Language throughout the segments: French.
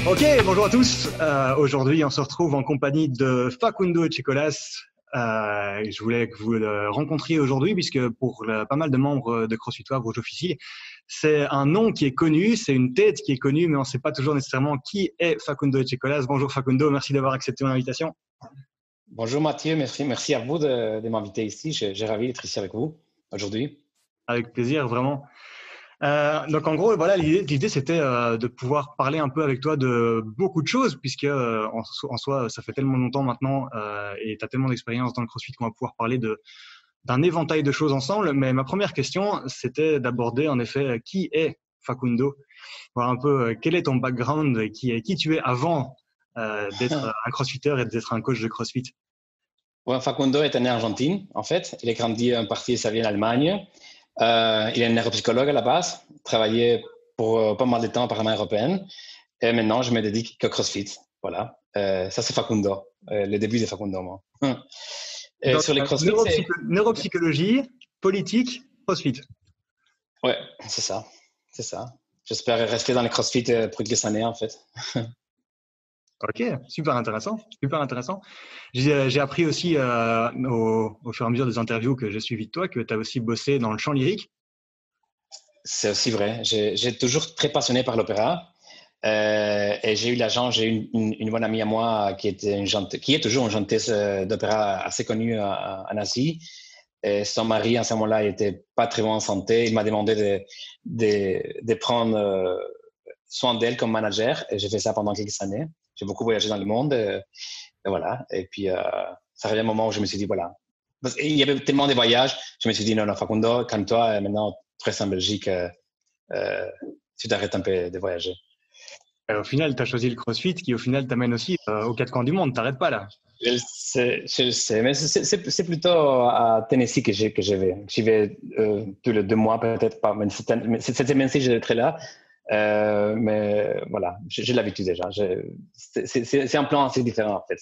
Ok, bonjour à tous. Aujourd'hui, on se retrouve en compagnie de Facundo Etchecolas. Je voulais que vous le rencontriez aujourd'hui, puisque pour pas mal de membres de CrossFit Wavre officiels, c'est un nom qui est connu, c'est une tête qui est connue, mais on ne sait pas toujours nécessairement qui est Facundo Etchecolas. Bonjour Facundo, merci d'avoir accepté mon invitation. Bonjour Mathieu, merci à vous de m'inviter ici. J'ai ravi d'être ici avec vous aujourd'hui. Avec plaisir, vraiment. Donc en gros, voilà, l'idée c'était de pouvoir parler un peu avec toi de beaucoup de choses, puisque en soi, ça fait tellement longtemps maintenant et tu as tellement d'expérience dans le CrossFit qu'on va pouvoir parler d'un éventail de choses ensemble. Mais ma première question, c'était d'aborder en effet qui est Facundo, voir un peu quel est ton background, et qui tu es avant d'être un crossfitter et d'être un coach de CrossFit. Ouais, Facundo est né en Argentine, en fait. Il a grandi en partie de sa vie en Allemagne. Il est neuropsychologue à la base, travaillé pour pas mal de temps au Parlement européen. Et maintenant, je me dédie qu'au CrossFit. Voilà. Ça, c'est Facundo. Le début de Facundo, moi. Donc, Sur les CrossFit, c'est... neuropsychologie, politique, CrossFit. Ouais, c'est ça. C'est ça. J'espère rester dans les CrossFit pour quelques années, en fait. Ok, super intéressant, super intéressant. J'ai appris aussi au fur et à mesure des interviews que j'ai suivies de toi que tu as aussi bossé dans le chant lyrique. C'est aussi vrai. J'ai toujours très passionné par l'opéra. Et j'ai eu la chance, j'ai eu une bonne amie à moi qui est toujours une chanteuse d'opéra assez connue en Asie. Et son mari, à ce moment-là, il était pas très bon en santé. Il m'a demandé de prendre soin d'elle comme manager. Et j'ai fait ça pendant quelques années. J'ai beaucoup voyagé dans le monde. Et voilà. Et puis, ça arrive un moment où je me suis dit, voilà. Parce qu'il y avait tellement de voyages. Je me suis dit, non, non, Facundo, calme-toi. Maintenant, tu restes en Belgique. Tu t'arrêtes un peu de voyager. Au final, tu as choisi le CrossFit qui, au final, t'amène aussi aux quatre coins du monde. T'arrêtes pas là. Je le sais, mais c'est plutôt à Tennessee que j'y vais. J'y vais tous les 2 mois, peut-être pas. Mais cette semaine-ci, je vais être là. Mais voilà, j'ai l'habitude déjà. C'est un plan assez différent, en fait.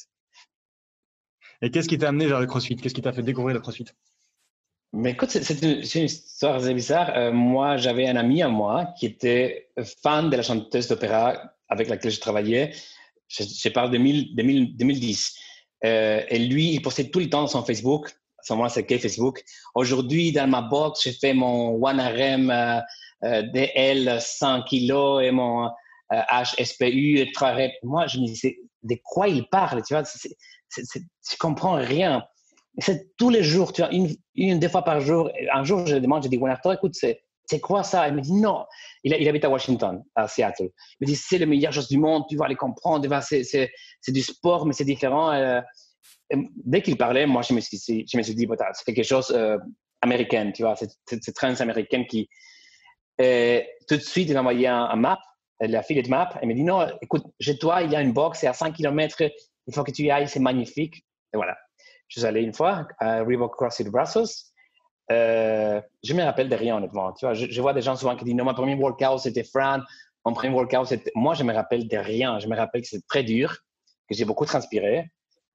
Et qu'est-ce qui t'a amené vers le CrossFit? Qu'est-ce qui t'a fait découvrir le CrossFit? Mais écoute, c'est une histoire assez bizarre. Moi, j'avais un ami à moi qui était fan de la chanteuse d'opéra avec laquelle je travaillais. Je parle de 2010. Et lui, il postait tout le temps sur son Facebook. À ce moment-là, c'était Facebook. Aujourd'hui, dans ma box, j'ai fait mon 1RM DL 100 kilos et mon HSPU et 3 reps. Moi, je me disais, de quoi il parle? Tu vois, je comprends rien. C'est tous les jours, tu vois, deux fois par jour. Un jour, je lui demande, je dis, Winarto, écoute, c'est quoi ça? Il me dit, non. Il habite à Washington, à Seattle. Il me dit, c'est la meilleure chose du monde, tu vas les comprendre, c'est du sport, mais c'est différent. Et dès qu'il parlait, moi, je me suis dit, c'est quelque chose américain, tu vois, c'est trans-américain qui. Tout de suite, il m'a envoyé un map, la file de map. Elle me dit, non, écoute, chez toi, il y a une box, c'est à 5 km, il faut que tu y ailles, c'est magnifique. Et voilà. Je suis allé une fois à Reebok CrossFit Brussels. Je me rappelle de rien, honnêtement. Tu vois, je vois des gens souvent qui disent non, mon premier workout c'était Fran, mon premier workout c'était. Moi, je me rappelle de rien. Je me rappelle que c'est très dur, que j'ai beaucoup transpiré.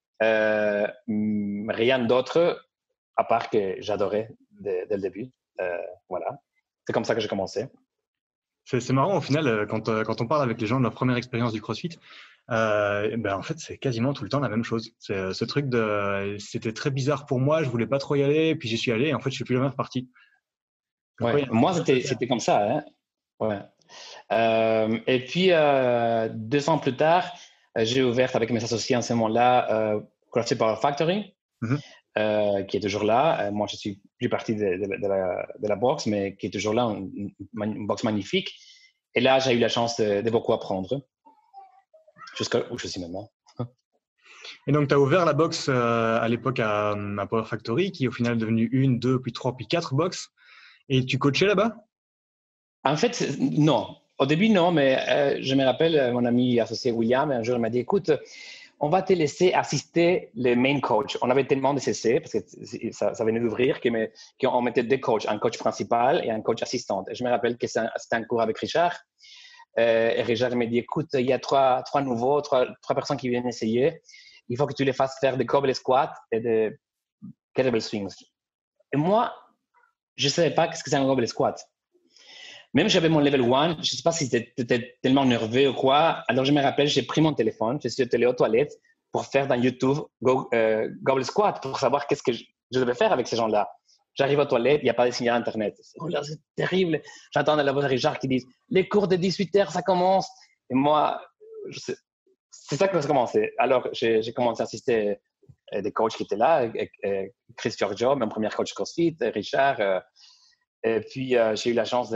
Rien d'autre, à part que j'adorais dès le début. Voilà. C'est comme ça que j'ai commencé. C'est marrant, au final, quand on parle avec les gens de leur première expérience du CrossFit, ben en fait, c'est quasiment tout le temps la même chose. C'est ce truc c'était très bizarre pour moi, je voulais pas trop y aller, puis j'y suis allé, et en fait, je suis plus jamais reparti. Donc, Ouais. Moi, c'était comme ça. Hein? Ouais. Et puis, 2 ans plus tard, j'ai ouvert avec mes associés en ce moment-là CrossFit Power Factory, qui est toujours là. Moi, je suis plus partie de la boxe, mais qui est toujours là, une boxe magnifique. Et là, j'ai eu la chance de beaucoup apprendre, jusqu'à où je suis maintenant. Et donc, tu as ouvert la boxe à l'époque à Power Factory, qui est au final devenu 1, 2, puis 3, puis 4 boxes. Et tu coachais là-bas? En fait, non. Au début, non, mais je me rappelle, mon ami associé William, un jour, il m'a dit, écoute, on va te laisser assister le main coach. On avait tellement de CC, parce que ça venait d'ouvrir, qu'on mettait 2 coachs, un coach principal et un coach assistant. Et je me rappelle que c'était un cours avec Richard. Et Richard m'a dit, écoute, il y a trois nouveaux, trois personnes qui viennent essayer. Il faut que tu les fasses faire des goblet squats et des kettlebell swings. Et moi, je ne savais pas ce que c'est un goblet squat. Même j'avais mon level 1, je ne sais pas si c'était tellement nerveux ou quoi. Alors, je me rappelle, j'ai pris mon téléphone, je suis allé aux toilettes pour faire dans YouTube Gobble Squat pour savoir qu'est-ce que je devais faire avec ces gens-là. J'arrive aux toilettes, il n'y a pas de signal Internet. C'est terrible. J'entends la voix de Richard qui dit « Les cours de 18h, ça commence ». Et moi, c'est ça que ça a commencé. Alors, j'ai commencé à assister des coachs qui étaient là, Chris Giorgio, mon premier coach CrossFit, Richard. Et puis, j'ai eu la chance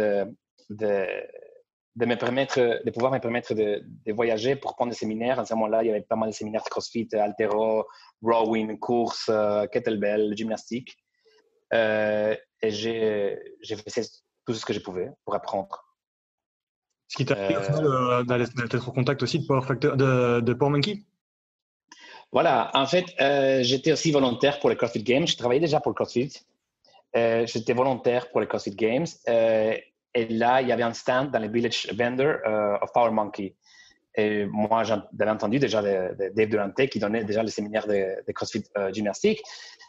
de pouvoir me permettre de voyager pour prendre des séminaires. À ce moment-là, il y avait pas mal de séminaires de CrossFit, haltéro, rowing, course, kettlebell, gymnastique. Et j'ai fait tout ce que je pouvais pour apprendre. Ce qui t'a fait au final d'être en contact aussi de Power Monkey. Voilà, en fait, j'étais aussi volontaire pour les CrossFit Games. Je travaillais déjà pour le CrossFit. J'étais volontaire pour les CrossFit Games. Et là, il y avait un stand dans le Village Vendor of Power Monkey. Et moi, j'avais entendu déjà de Dave Durante qui donnait déjà le séminaire de CrossFit gymnastique.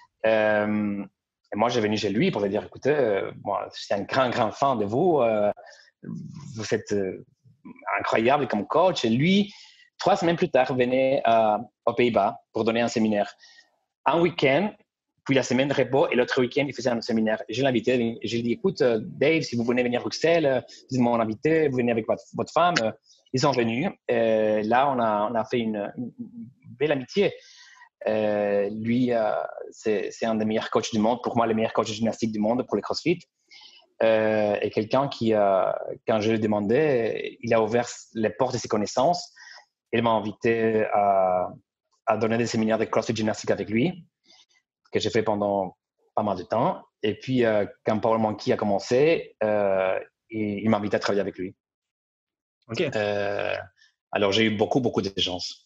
Et moi, j'ai venu chez lui pour lui dire, écoutez, moi, je suis un grand fan de vous. Vous êtes incroyable comme coach. Et lui, 3 semaines plus tard, venait aux Pays-Bas pour donner un séminaire. Un week-end, puis la semaine de repos, et l'autre week-end, il faisait un séminaire. Je l'ai invité, et je lui ai dit, écoute, Dave, si vous venez venir à Bruxelles, vous êtes mon invité, vous venez avec votre femme. Ils sont venus. Là, on a fait une belle amitié. Lui, c'est un des meilleurs coachs du monde, pour moi, le meilleur coach de gymnastique du monde pour les CrossFit. Et quelqu'un qui, quand je lui ai demandé, il a ouvert les portes de ses connaissances. Il m'a invité à donner des séminaires de CrossFit gymnastique avec lui, que j'ai fait pendant pas mal de temps. Et puis, quand Power Monkey a commencé, il m'a invité à travailler avec lui. Okay. Alors, j'ai eu beaucoup de chance.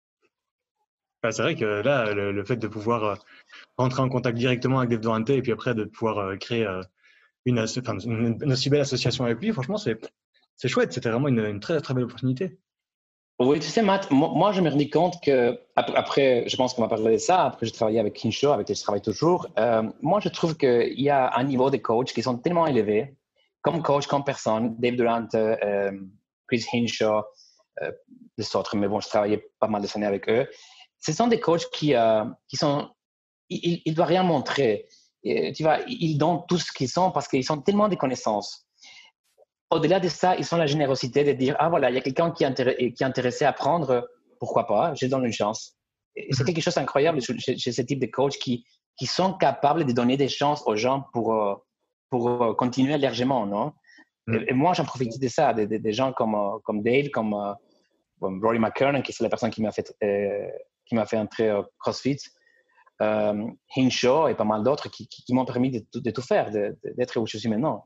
C'est vrai que là, le fait de pouvoir rentrer en contact directement avec Dave Durante et puis après de pouvoir créer une aussi belle association avec lui, franchement, c'est chouette. C'était vraiment une très, très belle opportunité. Oui, tu sais, Matt, moi, je me rendis compte que, après, je pense qu'on va parler de ça, après, j'ai travaillé avec Hinshaw, avec qui je travaille toujours. Moi, je trouve qu'il y a un niveau de coach qui sont tellement élevés, comme coach, comme personne, Dave Durante, Chris Hinshaw, des autres, mais bon, je travaillais pas mal de années avec eux. Ce sont des coachs qui sont, ils ne doivent rien montrer. Tu vois, ils donnent tout ce qu'ils sont parce qu'ils ont tellement de connaissances. Au-delà de ça, ils ont la générosité de dire, ah voilà, il y a quelqu'un qui est intéressé à apprendre, pourquoi pas, je donne une chance. Et c'est quelque chose d'incroyable chez ce type de coachs qui sont capables de donner des chances aux gens pour continuer largement, non? Et moi, j'en profite de ça, des gens comme Dave, comme Rory McKernan, qui c'est la personne qui m'a fait entrer au CrossFit, Hinshaw et pas mal d'autres qui m'ont permis de tout faire, d'être où je suis maintenant.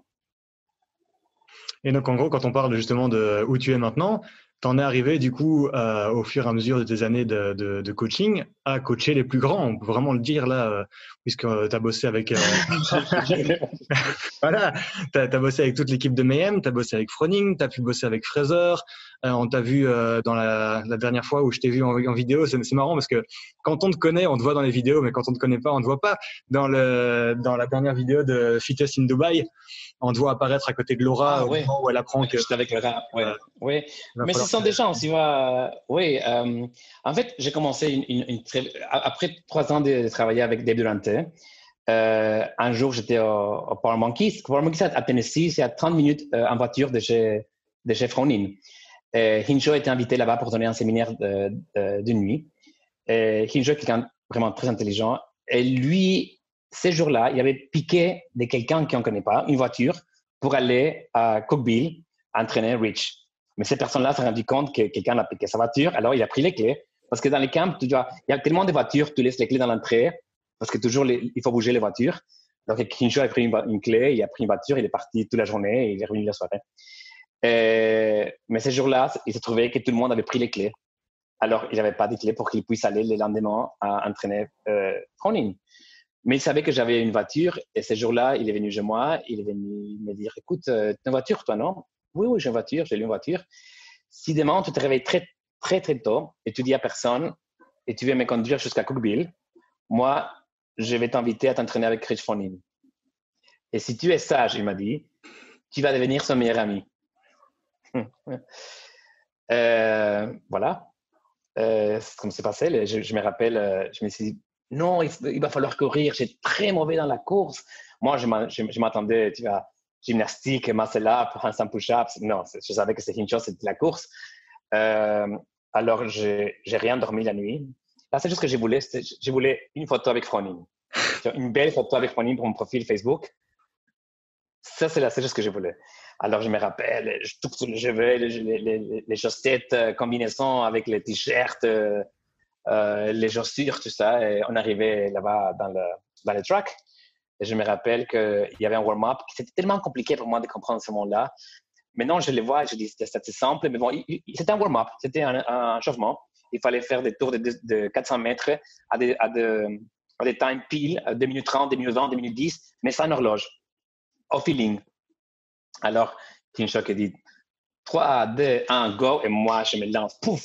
Et donc, en gros, quand on parle justement de où tu es maintenant, t'en es arrivé du coup au fur et à mesure de tes années de coaching à coacher les plus grands, on peut vraiment le dire là, puisque tu as bossé avec voilà, t'as bossé avec toute l'équipe de Mayhem, tu as bossé avec Froning, tu as pu bosser avec Fraser, on t'a vu dans la dernière fois où je t'ai vu en vidéo, c'est marrant parce que quand on te connaît, on te voit dans les vidéos, mais quand on te connaît pas, on te voit pas. Dans la dernière vidéo de Fittest in Dubai, on te voit apparaître à côté de Laura au moment où elle apprend que... J'étais avec Laura, oui. Mais ce sont des gens, tu vois. Oui, en fait, j'ai commencé après 3 ans de travailler avec Dave Durante. Un jour, j'étais au Power Monkey. Power Monkey, c'est à Tennessee, c'est à 30 minutes en voiture de chez Fronin. Hinshaw était invité là-bas pour donner un séminaire de nuit. Hinshaw est quelqu'un vraiment très intelligent. Et lui, ces jours-là, il avait piqué de quelqu'un qu'on ne connaît pas, une voiture, pour aller à Cookville entraîner Rich. Mais ces personnes-là se sont rendues compte que quelqu'un a piqué sa voiture, alors il a pris les clés. Parce que dans les camps, il y a tellement de voitures, tu laisses les clés dans l'entrée, parce que toujours, il faut bouger les voitures. Donc, Hinshaw a pris une clé, il a pris une voiture, il est parti toute la journée et il est revenu la soirée. Mais ces jours-là, il se trouvait que tout le monde avait pris les clés. Alors, il n'avait pas de clés pour qu'il puisse aller le lendemain à entraîner Fronin. Mais il savait que j'avais une voiture et ces jours-là, il est venu chez moi, il est venu me dire, écoute, tu as une voiture, toi, non? Oui, j'ai une voiture, j'ai une voiture. Si demain, tu te réveilles très, très, très tôt et tu dis à personne et tu viens me conduire jusqu'à Cookville, moi, je vais t'inviter à t'entraîner avec Rich Fronin. Et si tu es sage, il m'a dit, tu vas devenir son meilleur ami. Voilà. Comme c'est passé, je me rappelle, je me suis dit, non, il va falloir courir, j'ai très mauvais dans la course. Moi, je m'attendais, tu vois, gymnastique, muscle up, handstand push-ups. Non, je savais que c'était une chose, c'était la course. Alors, j'ai rien dormi la nuit. La seule chose que je voulais une photo avec Froning. Une belle photo avec Froning pour mon profil Facebook. Ça, c'est la seule chose que je voulais. Alors, je me rappelle, je touche sur les cheveux, les chaussettes, combinaisons avec les t-shirts, les chaussures, tout ça. Et on arrivait là-bas dans le track. Et je me rappelle qu'il y avait un warm-up. C'était tellement compliqué pour moi de comprendre ce moment-là. Maintenant, je les vois et je dis, c'était simple. Mais bon, c'était un warm-up. C'était un chauffement. Il fallait faire des tours de 400 mètres à des times pile, 2 minutes 30, 2 minutes 20, 2 minutes 10, mais sans horloge, au feeling. Alors, Hinshaw qui dit 3, 2, 1, go, et moi, je me lance, pouf!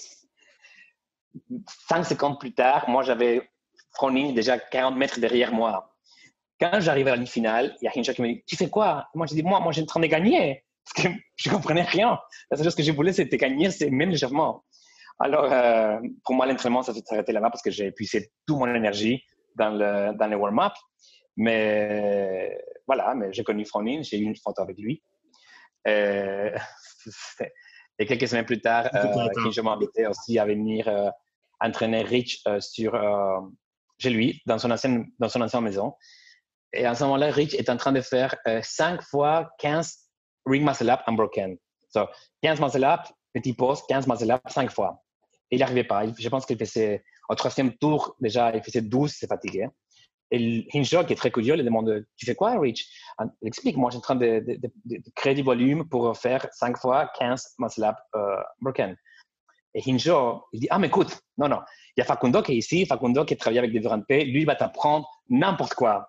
5 secondes plus tard, moi, j'avais Froning déjà 40 mètres derrière moi. Quand j'arrive à la ligne finale, il y a Hinshaw qui me dit, tu fais quoi? Moi, je dis, moi, je suis en train de gagner, parce que je ne comprenais rien. La seule chose que je voulais, c'était gagner, c'est même l'échauffement. Alors, pour moi, l'entraînement, ça s'est arrêté là-bas parce que j'ai épuisé toute mon énergie dans le warm-up. Mais voilà, mais j'ai connu Froning, j'ai eu une photo avec lui. Et quelques semaines plus tard, Hinshaw m'a invité aussi à venir entraîner Rich chez lui, dans son ancienne maison. Et à ce moment-là, Rich est en train de faire 5 fois 15 ring muscle up unbroken. So, 15 muscle up, petit pause, 15 muscle up, 5 fois. Et il n'arrivait pas. Je pense qu'il faisait, au 3e tour, déjà, il faisait 12, c'est fatigué. Et Hinshaw, qui est très curieux, lui demande, tu fais quoi, Rich? Il explique, moi, je suis en train de créer du volume pour faire 5 fois 15 muscle up broken. Et Hinshaw, il dit, ah, mais écoute, non, il y a Facundo qui est ici, Facundo qui travaille avec des P, lui, il va t'apprendre n'importe quoi.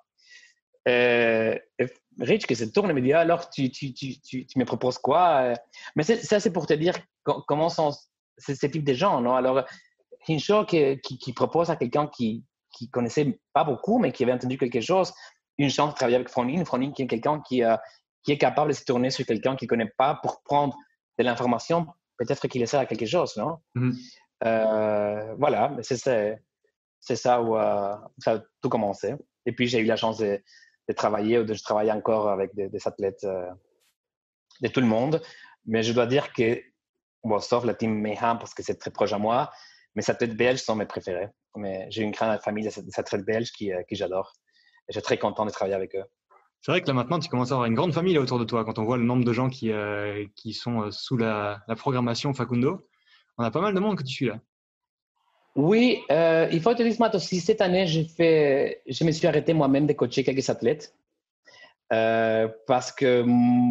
Rich qui se tourne et me dit, alors, tu me proposes quoi? Mais ça, c'est pour te dire comment sont ces types de gens, non? Alors, Hinshaw qui propose à quelqu'un qui connaissait pas beaucoup, mais qui avait entendu quelque chose, une chance de travailler avec Froning qui est quelqu'un qui est capable de se tourner sur quelqu'un qu'il ne connaît pas pour prendre de l'information, peut-être qu'il sert à quelque chose, non? Voilà, c'est ça où ça a tout commencé. Et puis, j'ai eu la chance de travailler, ou je travaille encore avec des athlètes de tout le monde. Mais je dois dire que, bon, sauf la team Mayhem, parce que c'est très proche à moi, mes athlètes belges sont mes préférés. Mais j'ai une grande famille d'athlètes belges qui j'adore. Et je suis très content de travailler avec eux. C'est vrai que là maintenant, tu commences à avoir une grande famille là, autour de toi. Quand on voit le nombre de gens qui sont sous la programmation Facundo, on a pas mal de monde que tu suis là. Oui, il faut te dire, Matt, aussi, cette année, je me suis arrêté moi-même de coacher quelques athlètes parce que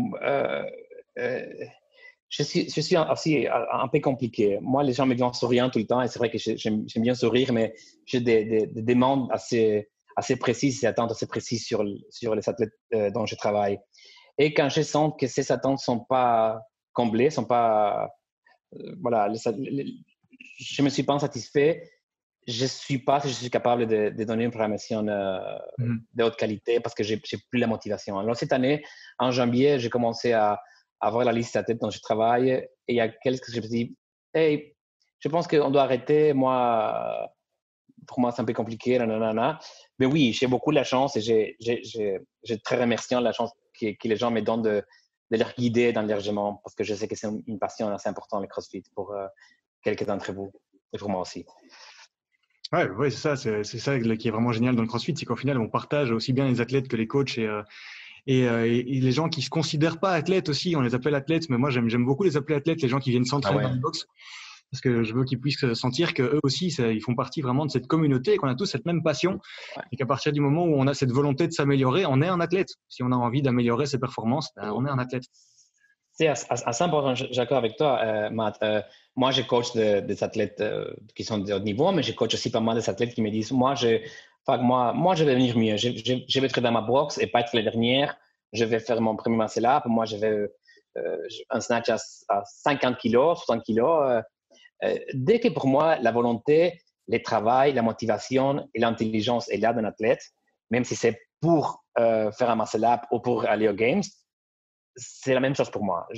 je suis aussi un peu compliqué. Moi, les gens me viennent souriant tout le temps et c'est vrai que j'aime bien sourire, mais j'ai des demandes assez précises, des attentes assez précises sur les athlètes dont je travaille. Et quand je sens que ces attentes ne sont pas comblées, sont pas… voilà, je ne me suis pas satisfait, je ne suis pas si je suis capable de donner une programmation de haute qualité parce que je n'ai plus la motivation. Alors, cette année, en janvier, j'ai commencé à avoir la liste d'athlètes dont je travaille et il y a quelques que je me suis dit, hey, je pense qu'on doit arrêter. Pour moi, c'est un peu compliqué. Nanana. Mais oui, j'ai beaucoup de la chance et j'ai très remerciant la chance que les gens me donnent de leur guider dans l'hébergement parce que je sais que c'est une passion assez importante, le CrossFit, pour quelques d'entre vous et pour moi aussi. Ouais, c'est ça qui est vraiment génial dans le CrossFit, c'est qu'au final, on partage aussi bien les athlètes que les coachs et les gens qui se considèrent pas athlètes aussi, on les appelle athlètes, mais moi j'aime beaucoup les appeler athlètes, les gens qui viennent s'entraîner dans le box, parce que je veux qu'ils puissent sentir qu'eux aussi, ils font partie vraiment de cette communauté et qu'on a tous cette même passion et qu'à partir du moment où on a cette volonté de s'améliorer, on est un athlète. Si on a envie d'améliorer ses performances, on est un athlète. C'est assez important, d'accord avec toi, Matt. Moi, je coach des athlètes qui sont de haut niveau, mais je coach aussi pas mal des athlètes qui me disent, moi, je vais venir mieux. Je vais être dans ma box et pas être la dernière. Je vais faire mon premier muscle up. Moi, je vais un snatch à 50 kilos, 60 kilos. Dès que pour moi, la volonté, le travail, la motivation et l'intelligence est là d'un athlète, même si c'est pour faire un muscle up ou pour aller aux Games, c'est la même chose pour moi.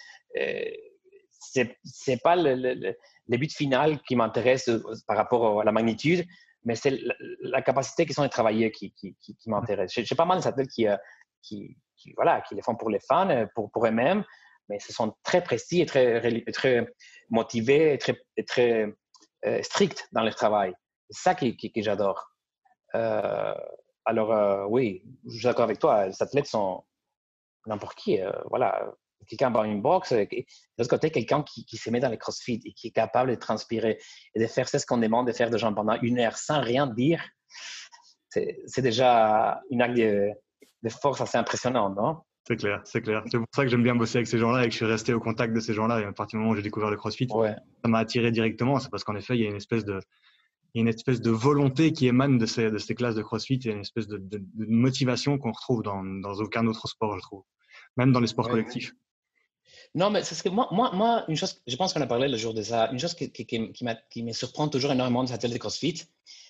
C'est pas le but final qui m'intéresse par rapport à la magnitude, mais c'est la capacité qu'ils ont de travailler qui m'intéresse. J'ai pas mal d'athlètes qui les font pour les fans, pour eux-mêmes, mais ce sont très précis et très motivés et très stricts dans leur travail. C'est ça que j'adore. Alors, oui, je suis d'accord avec toi. Les athlètes sont n'importe qui. Voilà. Quelqu'un dans une boxe, de l'autre côté, quelqu'un qui se met dans le crossfit et qui est capable de transpirer et de faire ce qu'on demande de faire de gens pendant 1 heure sans rien dire, c'est déjà une acte de force assez impressionnant, non? C'est clair, c'est clair. C'est pour ça que j'aime bien bosser avec ces gens-là et que je suis resté au contact de ces gens-là. Et à partir du moment où j'ai découvert le CrossFit, Ouais. ça m'a attiré directement. C'est parce qu'en effet, il y a une espèce de volonté qui émane de ces classes de CrossFit. Il y a une espèce de motivation qu'on retrouve dans aucun autre sport, je trouve. Même dans les sports collectifs. Non, mais c'est ce que moi, une chose, je pense qu'on a parlé le jour de ça, une chose qui me surprend toujours énormément des athlètes de CrossFit,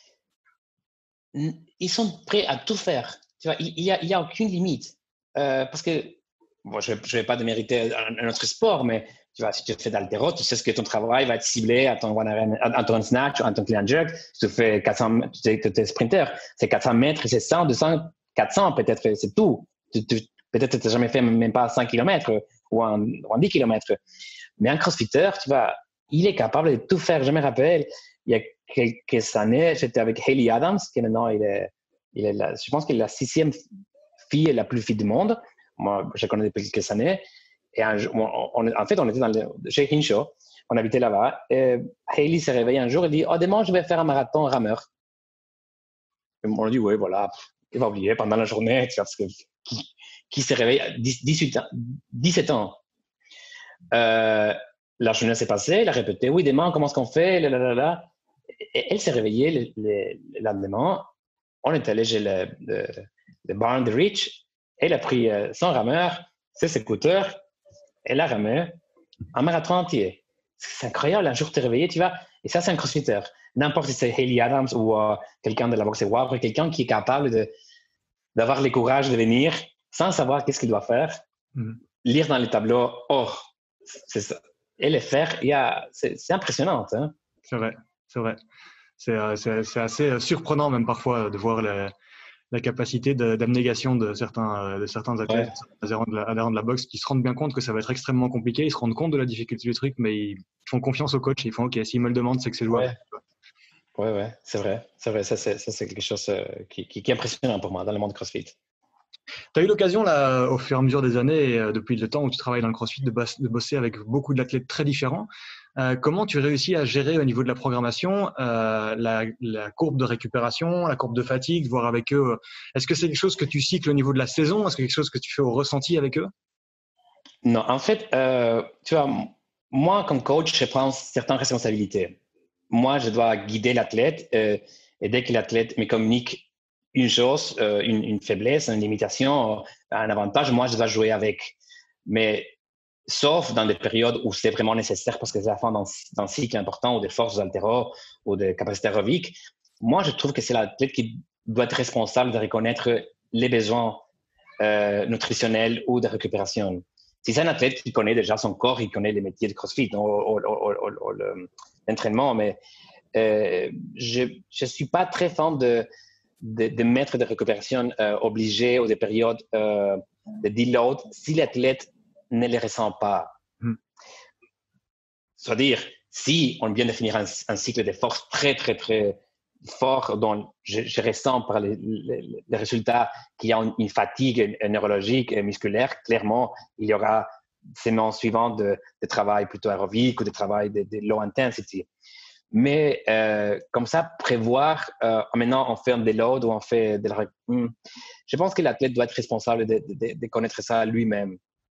ils sont prêts à tout faire. Tu vois, il y a aucune limite. Parce que, bon, je vais pas démériter un autre sport, mais tu vois, si tu fais d'haltéro, tu sais que ton travail va être ciblé à ton snatch, à ton clean jerk. Si tu fais 400, tu es sprinter, c'est 400 mètres, c'est 100, 200, 400 peut-être, c'est tout. Peut-être que tu n'as jamais fait même pas 100 km ou en 10 km. Mais un crossfitter, tu vois, il est capable de tout faire. Je me rappelle, il y a quelques années, j'étais avec Hayley Adams, qui maintenant, je pense qu'elle est la 6e fille la plus fit du monde. Moi, je la connais depuis quelques années. Et en fait, on était chez Hinshaw, on habitait là-bas. Et Hayley s'est réveillée un jour et dit « Oh, demain, je vais faire un marathon rameur. » On a dit « Oui, voilà. » Il va oublier pendant la journée, tu vois, parce que qui s'est réveillé à 17 ans. La journée s'est passée, elle a répété « Oui, demain, comment est-ce qu'on fait ?» Et elle s'est réveillée le lendemain. On est allé chez le barn de Rich. Elle a pris son rameur, ses écouteurs, elle a ramé un marathon entier. C'est incroyable, un jour tu te réveillé, tu vas, et ça c'est un crossfitter. N'importe si c'est Hayley Adams ou quelqu'un de la boxe WAP, quelqu'un qui est capable d'avoir le courage de venir sans savoir qu'est-ce qu'il doit faire, lire dans les tableaux, c'est ça. Et le faire, c'est impressionnant. Hein? C'est vrai, c'est vrai. C'est assez surprenant même parfois de voir la capacité d'abnégation de certains athlètes, adhérents de la boxe, qui se rendent bien compte que ça va être extrêmement compliqué. Ils se rendent compte de la difficulté du truc, mais ils font confiance au coach. Ils font OK, s'il me le demande, c'est que c'est jouable. Ouais, c'est vrai. Ça, c'est quelque chose qui est impressionnant pour moi dans le monde CrossFit. Tu as eu l'occasion, là, au fur et à mesure des années, et depuis le temps où tu travailles dans le CrossFit, de bosser avec beaucoup d'athlètes très différents. Comment tu réussis à gérer au niveau de la programmation la courbe de récupération, la courbe de fatigue, voir avec eux? Est-ce que c'est quelque chose que tu cycles au niveau de la saison? Est-ce que c'est quelque chose que tu fais au ressenti avec eux? Non, en fait, tu vois, moi, comme coach, je prends certaines responsabilités. Moi, je dois guider l'athlète et dès que l'athlète me communique une chose, une faiblesse, une limitation, un avantage, moi, je dois jouer avec. Mais sauf dans des périodes où c'est vraiment nécessaire parce que c'est la fin d'un cycle important ou des forces haltéro ou des capacités aérobiques, moi, je trouve que c'est l'athlète qui doit être responsable de reconnaître les besoins nutritionnels ou de récupération. Si c'est un athlète qui connaît déjà son corps, il connaît les métiers de CrossFit ou l'entraînement, mais je ne suis pas très fan de mettre des récupérations obligées ou des périodes de deload si l'athlète ne les ressent pas. C'est-à-dire, si on vient de finir un cycle de force très, très, très fort dont je ressens par les résultats qu'il y a une fatigue neurologique et musculaire, clairement, il y aura séances suivantes de travail plutôt aérobique ou de travail de low intensity. Mais comme ça, prévoir, maintenant on fait un déload ou on fait de la... Je pense que l'athlète doit être responsable de connaître ça lui-même.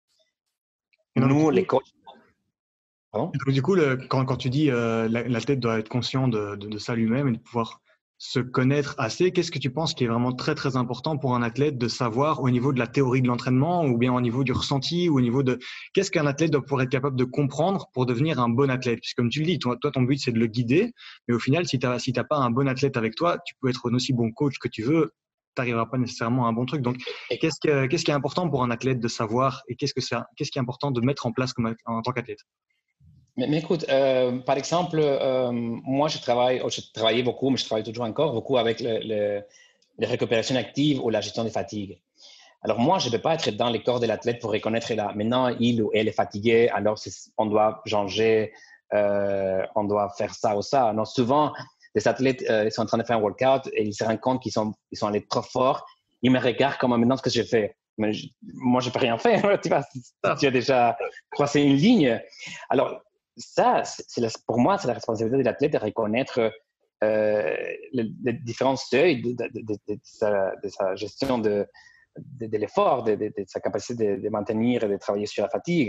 Nous, les coachs... Pardon? Du coup, quand tu dis l'athlète doit être conscient de ça lui-même et de pouvoir se connaître assez, qu'est-ce que tu penses qui est vraiment très, très important pour un athlète de savoir au niveau de la théorie de l'entraînement ou bien au niveau du ressenti ou au niveau de… Qu'est-ce qu'un athlète doit pouvoir être capable de comprendre pour devenir un bon athlète? Puisque comme tu le dis, toi ton but, c'est de le guider. Mais au final, si t'as pas un bon athlète avec toi, tu peux être un aussi bon coach que tu veux. n'arriveras pas nécessairement à un bon truc. Donc, qu'est-ce qui est important pour un athlète de savoir et qu'est-ce qui est important de mettre en place en tant qu'athlète? Mais écoute, par exemple, moi, je travaillais beaucoup, mais je travaille toujours encore beaucoup avec les récupérations actives ou la gestion des fatigues. Alors moi, je ne peux pas être dans les corps de l'athlète pour reconnaître là, maintenant, il ou elle est fatigué, alors on doit changer, on doit faire ça ou ça. Non, souvent, les athlètes ils sont en train de faire un workout et ils se rendent compte qu'ils sont allés trop fort. Ils me regardent comme maintenant ce que j'ai fait. Mais moi, je ne peux rien faire. Tu vois, tu as déjà croisé une ligne. Alors, ça, pour moi, c'est la responsabilité de l'athlète de reconnaître les différents seuils de sa gestion de l'effort, de sa capacité de maintenir et de travailler sur la fatigue.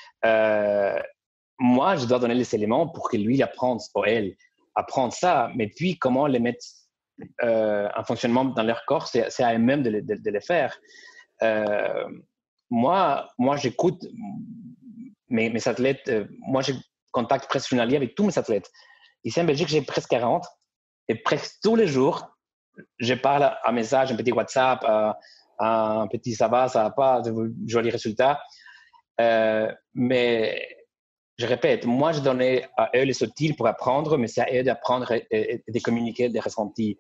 Moi, je dois donner les éléments pour que lui apprenne, ou elle, apprendre ça. Mais puis, comment les mettre en fonctionnement dans leur corps, c'est à eux-mêmes de les faire. Moi, j'écoute mes athlètes. Moi, je contact presque journalier avec tous mes athlètes. Ici en Belgique, j'ai presque 40 et presque tous les jours, je parle un message, un petit WhatsApp, un petit ça va pas, de jolis résultats. Mais je répète, moi, je donnais à eux les outils pour apprendre, mais c'est à eux d'apprendre et de communiquer des ressentis.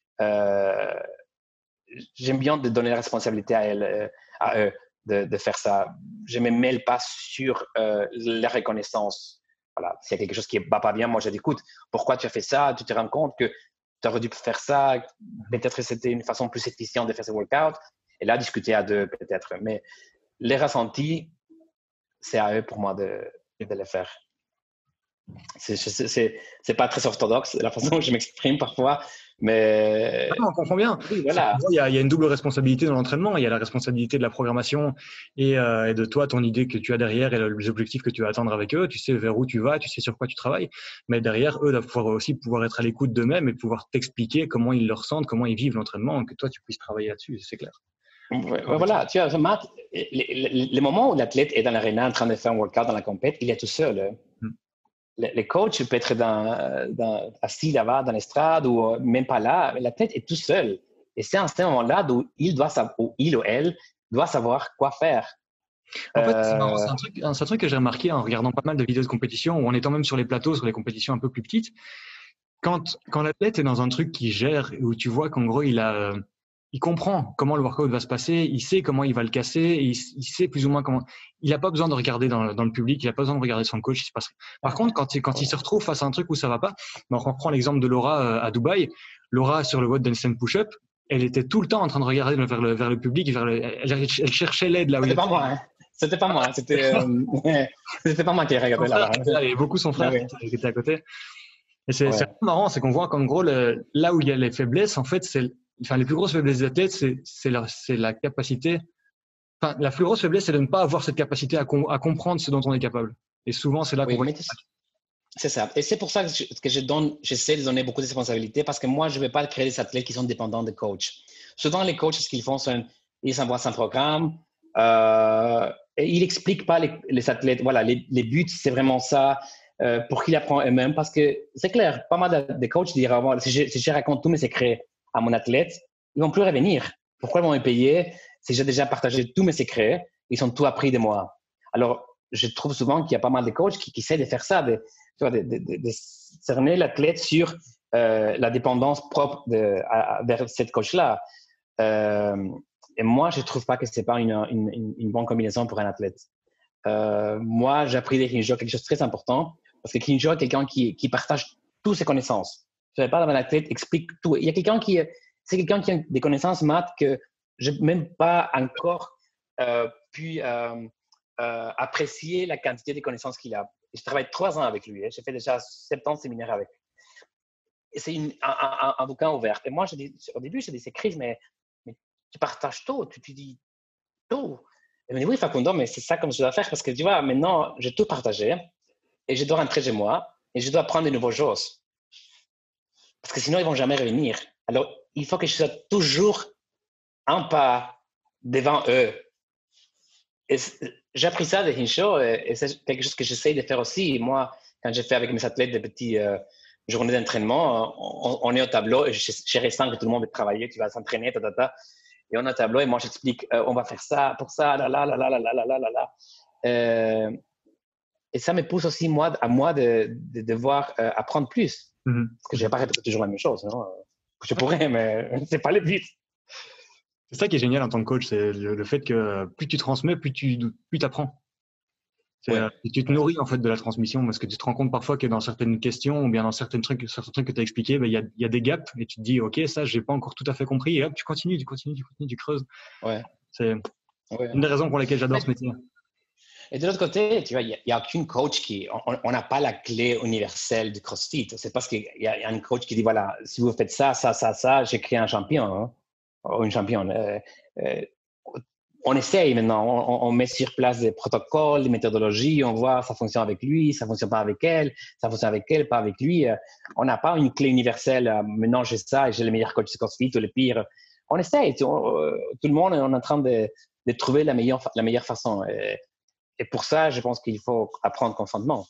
J'aime bien de donner la responsabilité à eux de faire ça. Je ne me mêle pas sur la reconnaissance. Voilà. S'il y a quelque chose qui ne va pas bien, moi, je dis, écoute, pourquoi tu as fait ça? Tu te rends compte que tu aurais dû faire ça? Peut-être que c'était une façon plus efficiente de faire ce workout. Et là, discuter à deux, peut-être. Mais les ressentis, c'est à eux pour moi de les faire. C'est pas très orthodoxe la façon dont je m'exprime parfois, mais on comprend bien. Oui, voilà. Il y a une double responsabilité dans l'entraînement. Il y a la responsabilité de la programmation et de toi, ton idée que tu as derrière et les objectifs que tu vas atteindre avec eux. Tu sais vers où tu vas, tu sais sur quoi tu travailles. Mais derrière, eux doivent pouvoir être à l'écoute d'eux-mêmes et pouvoir t'expliquer comment ils le ressentent, comment ils vivent l'entraînement, que toi, tu puisses travailler là-dessus, c'est clair. Voilà, tu vois, Matt, les moments où l'athlète est dans l'aréna en train de faire un workout dans la compète, il est tout seul. Les coachs peuvent être assis là-bas dans l'estrade ou même pas là, mais l'athlète est tout seul. Et c'est à ce moment-là où il ou elle doit savoir quoi faire. En fait, c'est marrant, c'est un truc que j'ai remarqué en regardant pas mal de vidéos de compétition ou en étant même sur les plateaux, sur les compétitions un peu plus petites. Quand l'athlète est dans un truc qui gère, où tu vois qu'en gros, il comprend comment le workout va se passer, il sait comment il va le casser, il sait plus ou moins comment. Il n'a pas besoin de regarder dans le public, il n'a pas besoin de regarder son coach. Par contre, quand il se retrouve face à un truc où ça va pas, on reprend l'exemple de Laura à Dubaï. Laura sur le WOD handstand push-up, elle était tout le temps en train de regarder vers le public, elle cherchait l'aide là où C'était pas moi, hein. C'était pas moi, c'était pas moi qui regardais là-bas. Il y a beaucoup son frère qui était à côté. Et c'est marrant, c'est qu'on voit qu'en gros, là où il y a les faiblesses, en fait, les plus grosses faiblesses des athlètes, c'est la capacité. Enfin, la plus grosse faiblesse, c'est de ne pas avoir cette capacité à comprendre ce dont on est capable. Et souvent, c'est là qu'on voit. C'est ça. Et c'est pour ça que j'essaie de donner beaucoup de responsabilités parce que moi, je ne vais pas créer des athlètes qui sont dépendants de coachs. Souvent, les coachs, ce qu'ils font, ils envoient un programme et ils n'expliquent pas les athlètes. Voilà, les buts, c'est vraiment ça. Pour qu'ils apprennent eux-mêmes. Parce que c'est clair, pas mal de coachs diront, si je raconte tous mes secrets à mon athlète, ils ne vont plus revenir. Pourquoi ils vont me payer si j'ai déjà partagé tous mes secrets, ils ont tout appris de moi. Alors, je trouve souvent qu'il y a pas mal de coachs qui essaient de faire ça, de cerner l'athlète sur la dépendance propre vers cette coach-là. Et moi, je ne trouve pas que ce n'est pas une bonne combinaison pour un athlète. Moi, j'ai appris de Kinjo quelque chose de très important parce que Kinjo est quelqu'un qui partage toutes ses connaissances. Je ne vais pas dans la tête, explique tout. Il y a quelqu'un c'est quelqu'un qui a des connaissances maths que je n'ai même pas encore pu apprécier la quantité de connaissances qu'il a. Je travaille 3 ans avec lui. J'ai fait déjà 70 séminaires avec lui. Et c'est un bouquin ouvert. Et moi, au début, je dis, c'est Chris, mais tu partages tout, tu dis tout. Il me dit, oui, Facundo, mais c'est ça comme je dois faire parce que tu vois, maintenant, j'ai tout partagé et je dois rentrer chez moi et je dois apprendre de nouvelles choses. Parce que sinon, ils ne vont jamais revenir. Alors, il faut que je sois toujours un pas devant eux. Et j'ai appris ça de Hinshaw et c'est quelque chose que j'essaie de faire aussi. Moi, quand j'ai fait avec mes athlètes des petits journée d'entraînement, on est au tableau et je ressens que tout le monde veut travailler, tu vas s'entraîner, et on est au tableau et moi j'explique, on va faire ça, pour ça, là. Et ça me pousse aussi à moi de devoir apprendre plus. Parce que je ne vais pas répéter toujours la même chose. Non? Je pourrais, mais c'est pas le but. C'est ça qui est génial en tant que coach, c'est le fait que plus tu transmets, plus tu apprends. Tu te nourris en fait de la transmission, parce que tu te rends compte parfois que dans certaines questions ou bien dans certains trucs que tu as expliqués, il y a des gaps et tu te dis ok, ça j'ai pas encore tout à fait compris, et hop tu continues, tu creuses. C'est une des raisons pour lesquelles j'adore ce métier. Et de l'autre côté, tu vois, il n'y a aucune coach on n'a pas la clé universelle du CrossFit. C'est parce qu'il y a un coach qui dit voilà, si vous faites ça, j'ai créé un champion, hein, ou une championne. On essaye maintenant, on met sur place des protocoles, des méthodologies, on voit ça fonctionne avec lui, ça fonctionne pas avec elle, ça fonctionne avec elle, pas avec lui. On n'a pas une clé universelle. Maintenant, j'ai ça et j'ai le meilleur coach de CrossFit ou le pire. On essaye. Tout le monde est en train de trouver la meilleure façon. Et pour ça, je pense qu'il faut apprendre constantement.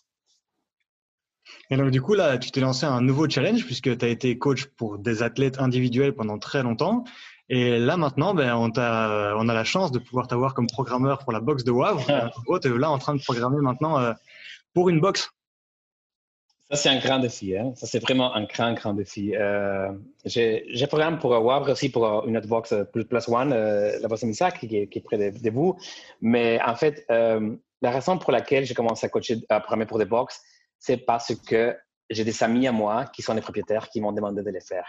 Et donc, du coup, là, tu t'es lancé un nouveau challenge puisque tu as été coach pour des athlètes individuels pendant très longtemps. Et là, maintenant, on a la chance de pouvoir t'avoir comme programmeur pour la boxe de Wavre. En gros, tu es là en train de programmer maintenant pour une boxe. Ça, c'est un grand défi. Hein? Ça, c'est vraiment un grand défi. J'ai programme pour Wavre aussi pour une autre boxe plus one, la boxe Misak, qui est près de vous. Mais en fait, la raison pour laquelle j'ai commencé à programmer pour des boxes, c'est parce que j'ai des amis à moi qui sont des propriétaires qui m'ont demandé de les faire.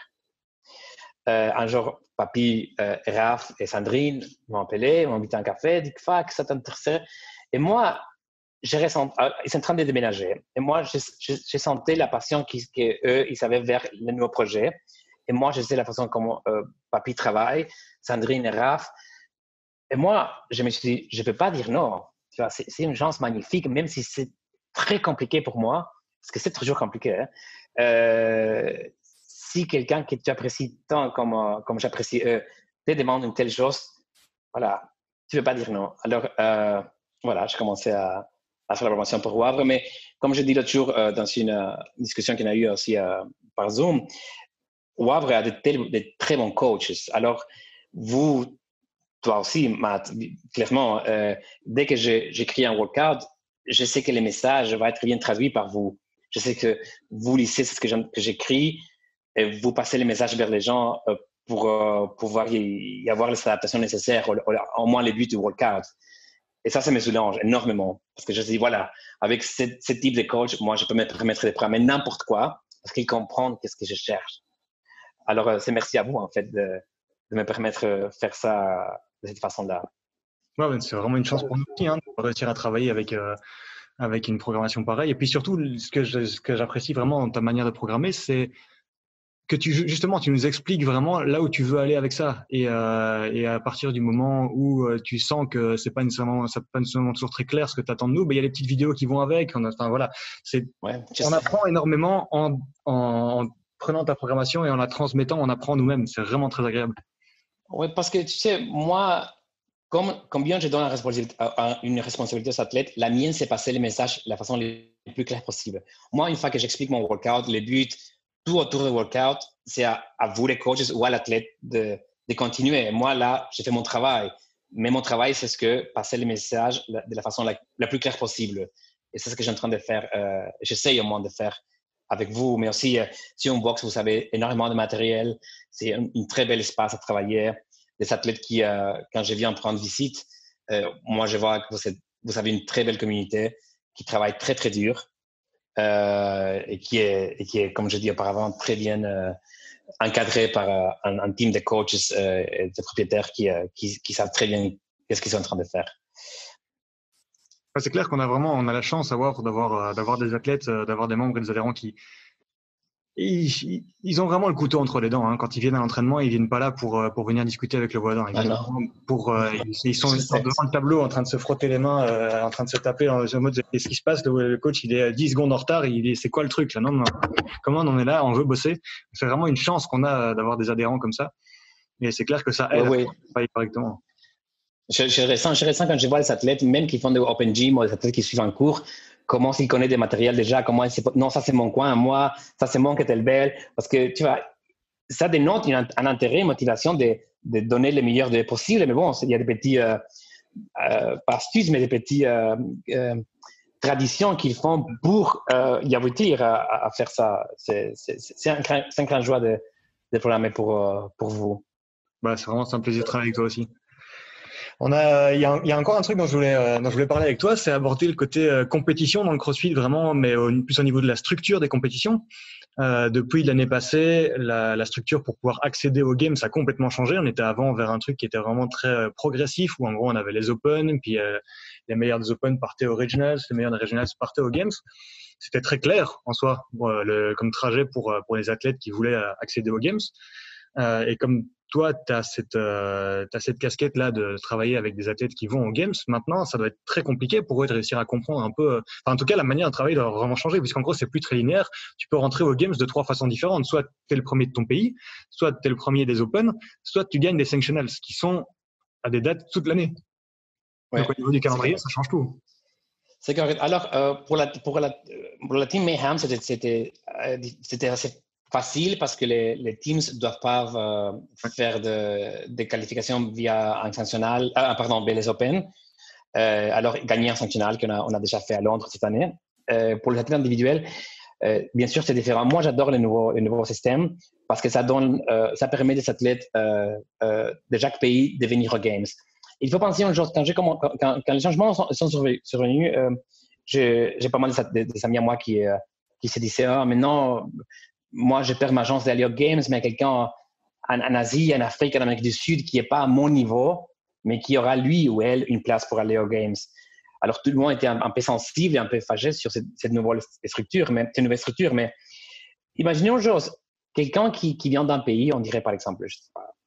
Un jour, Papy, Raph et Sandrine m'ont appelé, m'ont invité à un café, dit que ça t'intéressait. Et moi, ils sont en train de déménager. Et moi, je sentais la passion qu'eux, ils avaient vers le nouveau projet. Et moi, je sais la façon comment Papy travaille, Sandrine et Raph. Et moi, je me suis dit, je ne peux pas dire non. Tu vois, c'est une chance magnifique, même si c'est très compliqué pour moi, parce que c'est toujours compliqué. Hein. Si quelqu'un que tu apprécies tant comme j'apprécie eux te demande une telle chose, voilà, tu ne peux pas dire non. Alors, voilà, j'ai commencé à faire la promotion pour Wavre. Mais comme je dis l'autre jour dans une discussion qu'on a eue aussi par Zoom, Wavre a de très bons coachs. Alors, toi aussi, Matt, clairement, dès que j'écris un workout, je sais que les messages vont être bien traduits par vous. Je sais que vous lisez ce que j'écris et vous passez les messages vers les gens pour pouvoir y avoir les adaptations nécessaires, au moins les buts du workout. Et ça me soulage énormément. Parce que je me dis, voilà, avec ce type de coach, moi, je peux me permettre de programmer n'importe quoi parce qu'ils comprennent qu'est-ce que je cherche. Alors, c'est merci à vous, en fait, de me permettre de faire ça de cette façon-là. Ouais, c'est vraiment une chance pour nous aussi, hein, de réussir à travailler avec une programmation pareille. Et puis surtout, ce que j'apprécie vraiment dans ta manière de programmer, c'est que tu nous expliques vraiment là où tu veux aller avec ça. Et à partir du moment où tu sens que c'est pas nécessairement toujours très clair ce que tu attends de nous, il y a les petites vidéos qui vont avec. Voilà, on apprend énormément en prenant ta programmation et en la transmettant, on apprend nous-mêmes. C'est vraiment très agréable. Oui, parce que tu sais, moi, comme bien je donne une responsabilité aux athlètes, la mienne, c'est passer les messages de la façon la plus claire possible. Moi, une fois que j'explique mon workout, les buts, tout autour du workout, c'est à vous, les coachs ou à l'athlète, de continuer. Moi, là, j'ai fait mon travail. Mais mon travail, c'est passer les messages de la façon la plus claire possible. Et c'est ce que je suis en train de faire. J'essaye au moins de faire avec vous. Mais aussi, si on boxe, vous savez, énormément de matériel. C'est un très bel espace à travailler. Les athlètes qui, quand je viens prendre visite, moi, je vois que vous avez une très belle communauté qui travaille très, très dur. Et qui est, comme je dis auparavant, très bien encadré par un team de coachs et de propriétaires qui savent très bien qu'est-ce qu'ils sont en train de faire. C'est clair qu'on a la chance d'avoir des athlètes, d'avoir des membres et des adhérents qui ils ont vraiment le couteau entre les dents. Hein. Quand ils viennent à l'entraînement, ils viennent pas là pour venir discuter avec le voisin. Ils sont devant le tableau en train de se frotter les mains, en train de se taper en mode qu'est-ce qui se passe, le coach il est 10 secondes en retard, c'est quoi le truc là? Non, comment on est là, on veut bosser. C'est vraiment une chance qu'on a d'avoir des adhérents comme ça. Et c'est clair que ça aide à travailler correctement. Je ressens quand je vois les athlètes, même qui font des open gym ou des athlètes qui suivent un cours, comment s'il connaît des matériels déjà, comment il sait, non, ça c'est mon coin, moi, ça c'est mon kettlebell. Parce que, tu vois, ça dénote un intérêt, une motivation de donner le meilleur de possible. Mais bon, il y a des petits, pas astuces, mais des petits traditions qu'ils font pour y aboutir à faire ça. C'est un grand joie de programmer pour vous. Bah, c'est vraiment un plaisir de travailler avec toi aussi. Il y a encore un truc dont je voulais parler avec toi, c'est aborder le côté compétition dans le CrossFit vraiment, mais plus au niveau de la structure des compétitions. Depuis l'année passée, la structure pour pouvoir accéder aux games, ça a complètement changé. On était avant vers un truc qui était vraiment très progressif, où en gros on avait les Open, puis les meilleurs des Open partaient aux Regionals, les meilleurs des Regionals partaient aux Games. C'était très clair en soi comme trajet pour les athlètes qui voulaient accéder aux Games. Et comme toi, tu as cette casquette-là de travailler avec des athlètes qui vont aux Games. Maintenant, ça doit être très compliqué pour eux de réussir à comprendre un peu. Enfin, en tout cas, la manière de travailler doit vraiment changer, puisqu'en gros, c'est plus très linéaire. Tu peux rentrer aux Games de 3 façons différentes. Soit tu es le premier de ton pays, soit tu es le premier des Open, soit tu gagnes des Sanctionals, qui sont à des dates toute l'année. Ouais. Donc, au niveau du calendrier, ça change tout. C'est correct. Alors, pour la team Mayhem, c'était assez facile parce que les teams ne doivent pas faire des qualifications via un sanctionnal, via les Open. Alors, gagner un sanctionnal qu'on a déjà fait à Londres cette année. Pour les athlètes individuels, bien sûr, c'est différent. Moi, j'adore le nouveau système parce que ça permet des athlètes de chaque pays de venir aux Games. Il faut penser une chose, quand les changements sont survenus, j'ai pas mal des amis à moi qui se disaient maintenant, moi, je perds ma chance d'aller aux Games, mais quelqu'un en Asie, en Afrique, en Amérique du Sud qui n'est pas à mon niveau, mais qui aura lui ou elle une place pour aller aux Games. Alors, tout le monde était un peu sensible et un peu fâché sur cette nouvelle structure. Mais imaginons une chose, quelqu'un qui vient d'un pays, on dirait par exemple, je sais pas,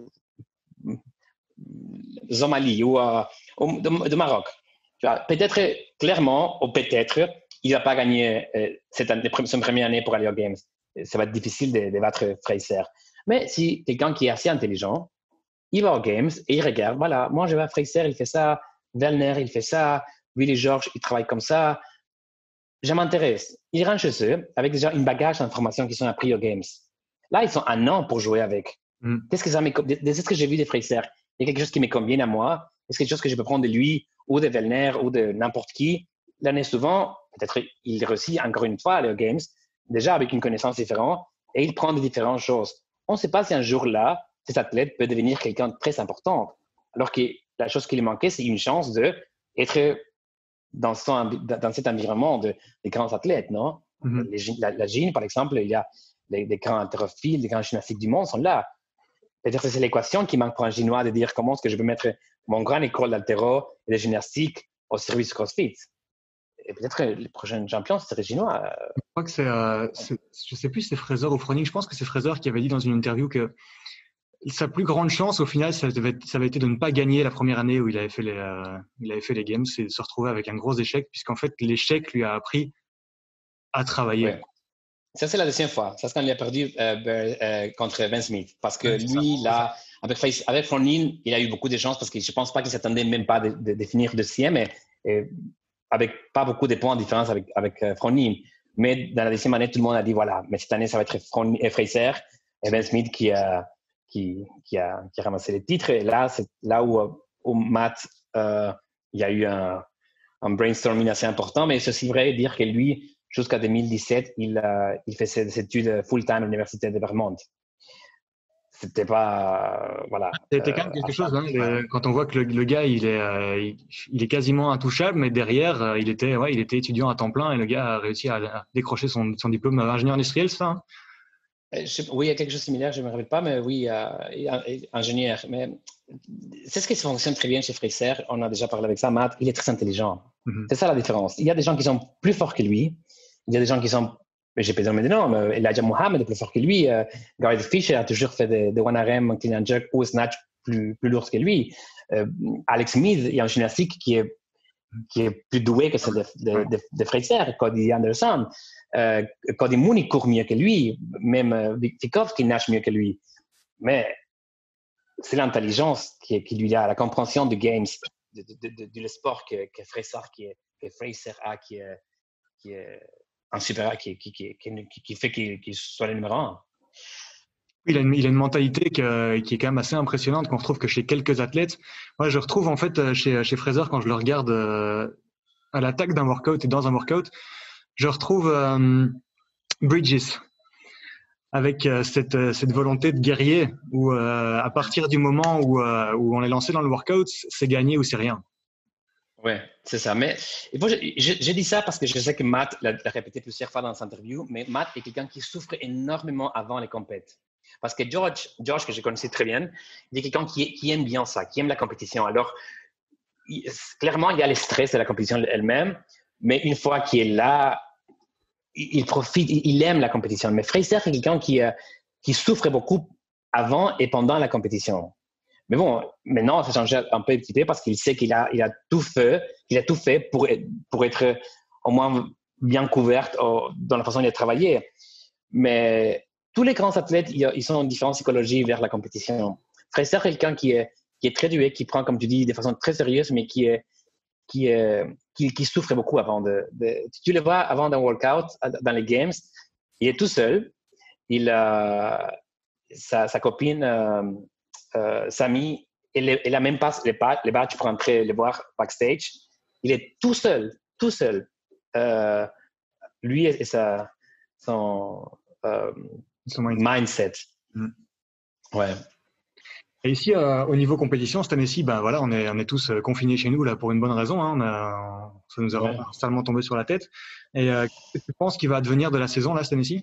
Somalie ou de Maroc. Peut-être clairement, ou peut-être, il ne va pas gagner son première année pour aller aux Games. Ça va être difficile de battre Fraser. Mais si quelqu'un qui est assez intelligent, il va aux Games et il regarde, voilà, moi je vais à Fraser, il fait ça, Wellner, il fait ça, Willy George, il travaille comme ça. Je m'intéresse. Ils rentrent chez eux avec déjà une bagage d'informations qui sont appris aux Games. Là, ils sont un an pour jouer avec. Qu'est-ce que j'ai vu de Fraser? Il y a quelque chose qui me convient à moi. Est-ce quelque chose que je peux prendre de lui ou de Wellner ou de n'importe qui? L'année suivante, peut-être il réussit encore une fois à aller aux Games, déjà avec une connaissance différente, et il prend de différentes choses. On ne sait pas si un jour-là, cet athlète peut devenir quelqu'un de très important. Alors que la chose qui lui manquait, c'est une chance d'être dans cet environnement des grands athlètes, non? La Gine, par exemple, il y a des grands haltérophiles, des grands gymnastiques du monde sont là. Peut-être que c'est l'équation qui manque pour un Ginois de dire comment est-ce que je peux mettre mon grand école d'haltéro et de gymnastique au service CrossFit. Et peut-être que les prochains champions, c'est Ginois. Je crois que je sais plus si c'est Fraser ou Froning, je pense que c'est Fraser qui avait dit dans une interview que sa plus grande chance, au final, ça avait été de ne pas gagner la première année où il avait fait les Games et de se retrouver avec un gros échec, puisqu'en fait, l'échec lui a appris à travailler. Ouais. Ça, c'est la deuxième fois. Ça, c'est quand il a perdu contre Ben Smith. Parce que lui, là, avec Froning, il a eu beaucoup de chance parce que je ne pense pas qu'il s'attendait même pas de finir deuxième et avec pas beaucoup de points de différence avec Froning. Mais dans la deuxième année, tout le monde a dit voilà, mais cette année, ça va être Fraser et Ben Smith qui a ramassé les titres. Et là, c'est là où Matt, il y a eu un brainstorming assez important. Mais c'est aussi vrai de dire que lui, jusqu'à 2017, il fait ses études full-time à l'Université de Vermont. C'était pas... voilà. C'était quand même quelque chose, hein, quand on voit que le gars, il est quasiment intouchable, mais derrière, il était étudiant à temps plein et le gars a réussi à décrocher son diplôme d'ingénieur industriel, ça, hein? Oui, il y a quelque chose de similaire, je ne me rappelle pas, mais oui, ingénieur. Mais c'est ce qui fonctionne très bien chez Fraser. On a déjà parlé avec ça, Matt. Il est très intelligent. C'est ça la différence. Il y a des gens qui sont plus forts que lui. Il y a des gens qui sont, j'ai pas donné de nom, mais Elijah Muhammad est plus fort que lui. Gary Fisher a toujours fait des one RM, clean and jerk ou snatch plus lourds que lui. Alex Smith, il y a un gymnastique qui est plus doué que celle de Fraser. Cody Anderson. Cody Mooney court mieux que lui. Même Vikov qui nage mieux que lui. Mais c'est l'intelligence qui lui a, la compréhension du games, du sport que Fraser qui est Fraser a, qui est un super A, qui fait qu'il soit le numéro 1. Il a une mentalité qui est quand même assez impressionnante, qu'on retrouve que chez quelques athlètes. Moi, je retrouve en fait chez Fraser, quand je le regarde à l'attaque d'un workout et dans un workout, je retrouve Bridges avec cette volonté de guerrier où à partir du moment où on est lancé dans le workout, c'est gagné ou c'est rien. Ouais, c'est ça. Mais et moi, j'ai dit ça parce que je sais que Matt l'a répété plusieurs fois dans ses interviews, mais Matt est quelqu'un qui souffre énormément avant les compètes. Parce que George, que je connaissais très bien, il est quelqu'un qui aime bien ça, qui aime la compétition. Alors, clairement, il y a le stress de la compétition elle-même, mais une fois qu'il est là, il profite, il aime la compétition. Mais Fraser est quelqu'un qui souffre beaucoup avant et pendant la compétition. Mais bon, maintenant, ça change un petit peu parce qu'il sait qu'il a tout fait pour être au moins bien couvert dans la façon de travailler. Mais tous les grands athlètes, ils sont en différentes psychologies vers la compétition. Fraser est quelqu'un qui est très doué, qui prend, comme tu dis, de façon très sérieuse, mais qui souffre beaucoup avant tu le vois avant d'un workout dans les games, il est tout seul. Sa copine Samy, elle a même pas les badges pour entrer les voir backstage. Il est tout seul. Lui et son mindset. Ouais. Et ici, au niveau compétition, cette année-ci, ben voilà, on est tous confinés chez nous là pour une bonne raison. Hein, ça nous a totalement tombé sur la tête. Et qu'est-ce que tu penses qu'il va advenir de la saison là cette année-ci?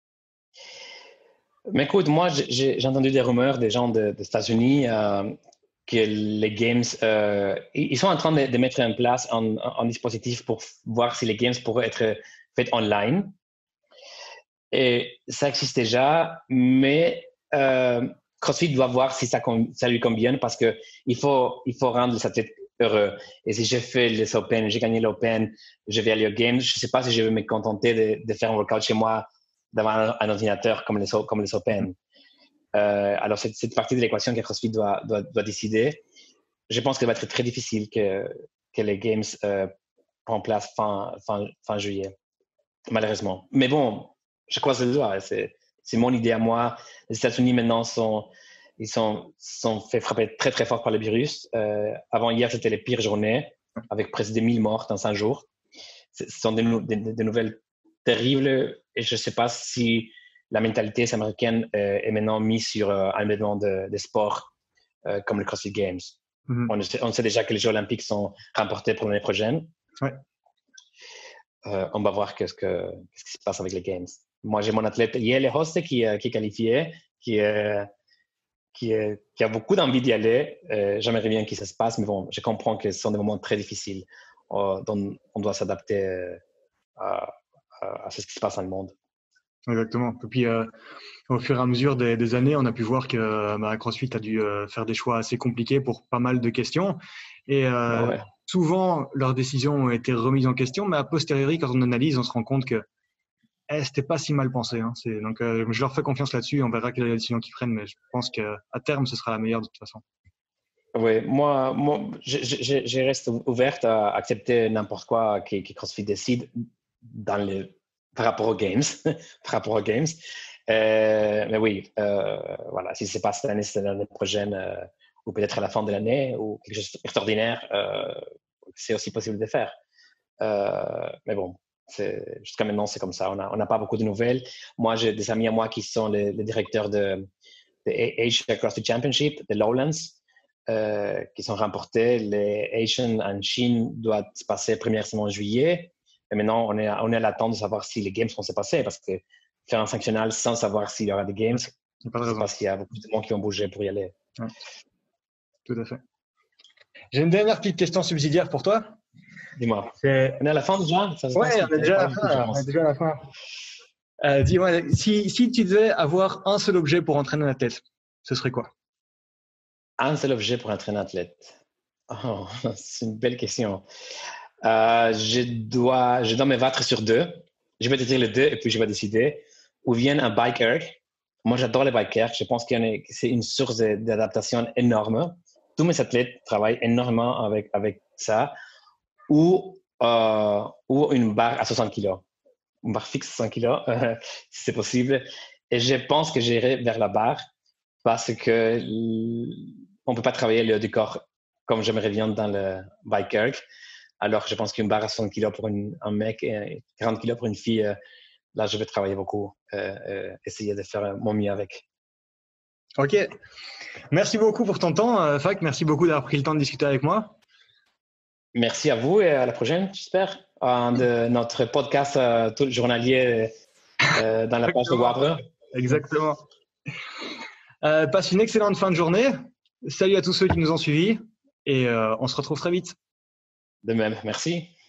Mais écoute, moi, j'ai entendu des rumeurs des gens des États-Unis que les games, ils sont en train de mettre en place un dispositif pour voir si les games pourraient être faits online. Et ça existe déjà, mais CrossFit doit voir si ça lui convient parce que il faut rendre les athlètes heureux. Et si j'ai fait les Open, j'ai gagné l'Open, je vais aller aux Games, je ne sais pas si je vais me contenter de faire un workout chez moi devant un ordinateur comme les Open. Alors, cette partie de l'équation que CrossFit doit décider. Je pense qu'il va être très difficile que les Games prennent place fin juillet, malheureusement. Mais bon, je croise les doigts. C'est mon idée à moi. Les États-Unis maintenant sont fait frapper très très fort par le virus. Avant hier, c'était les pires journées, avec presque 1000 morts dans 5 jours. Ce sont des nouvelles terribles et je ne sais pas si la mentalité américaine est maintenant mise sur un événement de sport comme le CrossFit Games. Mm-hmm. On sait déjà que les Jeux Olympiques sont remportés pour l'année prochaine. Ouais. On va voir qu'est-ce qui se passe avec les Games. Moi, j'ai mon athlète Yele Hoste qui est qualifié, qui a beaucoup d'envie d'y aller. J'aimerais bien que ça se passe, mais bon, je comprends que ce sont des moments très difficiles dont on doit s'adapter à ce qui se passe dans le monde. Exactement. Et puis, au fur et à mesure des années, on a pu voir que CrossFit a dû faire des choix assez compliqués pour pas mal de questions. Et souvent, leurs décisions ont été remises en question, mais a posteriori, quand on analyse, on se rend compte que c'était pas si mal pensé. Hein. Donc, je leur fais confiance là-dessus. On verra quelle est la décision qu'ils prennent, mais je pense qu'à terme, ce sera la meilleure de toute façon. Oui, moi je reste ouverte à accepter n'importe quoi que CrossFit décide par rapport aux Games. Mais oui, voilà, si ce n'est pas cette année, c'est l'année prochaine ou peut-être à la fin de l'année ou quelque chose d'extraordinaire, c'est aussi possible de faire. Mais bon, jusqu'à maintenant, c'est comme ça. On n'a pas beaucoup de nouvelles. Moi, j'ai des amis à moi qui sont les directeurs de Asia CrossFit Championship, de Lowlands, qui sont remportés. Les Asian en Chine doivent se passer première semaine en juillet. Et maintenant, on est à l'attente de savoir si les Games vont se passer parce que faire un sanctionnal sans savoir s'il y aura des Games, c'est parce qu'il y a beaucoup de monde qui vont bouger pour y aller. Ouais. Tout à fait. J'ai une dernière petite question subsidiaire pour toi. Dis-moi. On est à la fin déjà? Oui, on est déjà à la fin. Dis-moi, si tu devais avoir un seul objet pour entraîner un athlète, ce serait quoi? Un seul objet pour entraîner un athlète? Oh, c'est une belle question. Je dois me battre sur deux. Je vais te dire les deux et puis je vais décider. Ou bien un bike erg. Moi, j'adore les bike erg. Je pense que c'est une source d'adaptation énorme. Tous mes athlètes travaillent énormément avec ça. Ou ou une barre à 60 kg. Une barre fixe à 100 kg, si c'est possible. Et je pense que j'irai vers la barre parce que on peut pas travailler le haut du corps comme j'aimerais bien dans le bike erg. Alors, je pense qu'une barre à 60 kg pour un mec et 40 kg pour une fille, là, je vais travailler beaucoup, essayer de faire mon mieux avec. Ok. Merci beaucoup pour ton temps, Fac. Merci beaucoup d'avoir pris le temps de discuter avec moi. Merci à vous et à la prochaine, j'espère, de notre podcast tout journalier dans la page de Wavre. Exactement. Passe une excellente fin de journée. Salut à tous ceux qui nous ont suivis et on se retrouve très vite. De même, merci.